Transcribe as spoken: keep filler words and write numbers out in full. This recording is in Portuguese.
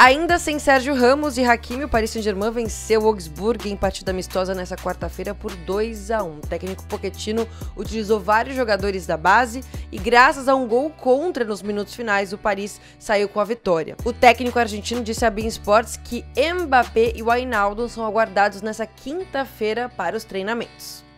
Ainda sem Sérgio Ramos e Hakimi, o Paris Saint-Germain venceu o Augsburg em partida amistosa nessa quarta-feira por dois a um. O técnico Pochettino utilizou vários jogadores da base e, graças a um gol contra nos minutos finais, o Paris saiu com a vitória. O técnico argentino disse à beIN Sports que Mbappé e Wijnaldum são aguardados nessa quinta-feira para os treinamentos.